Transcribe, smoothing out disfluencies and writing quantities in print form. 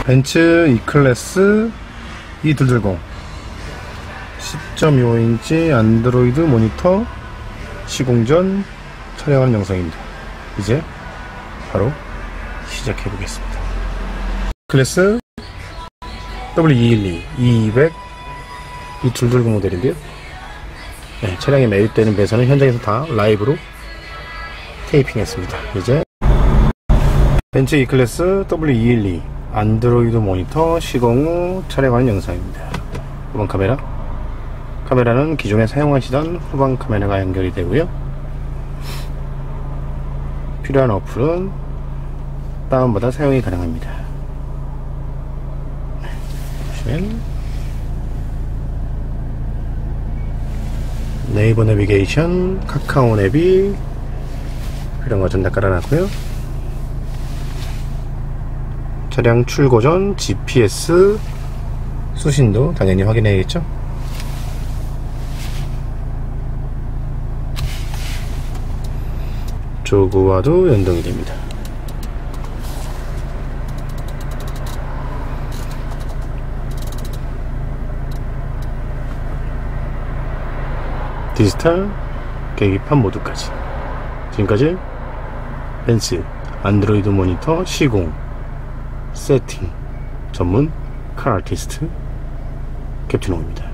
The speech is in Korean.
벤츠 E클래스 E220 10.25인치 안드로이드 모니터 시공 전 촬영하는 영상입니다. 이제 바로 시작해 보겠습니다. 클래스 W212 E200 E220 모델인데요. 네, 차량에 매입되는 배선은 현장에서 다 라이브로 테이핑 했습니다. 이제 벤츠 E클래스 W212 안드로이드 모니터 시공 후 촬영하는 영상입니다. 후방 카메라는 기존에 사용하시던 후방 카메라가 연결이 되고요. 필요한 어플은 다운받아 사용이 가능합니다. 보시면 네이버 내비게이션, 카카오 내비 이런 거 전다 깔아놨고요. 차량 출고 전 GPS 수신도 당연히 확인해야겠죠. 조그와도 연동이 됩니다. 디지털 계기판 모드까지. 지금까지 벤츠 안드로이드 모니터 시공 세팅 전문 카 아티스트 캡틴홍입니다.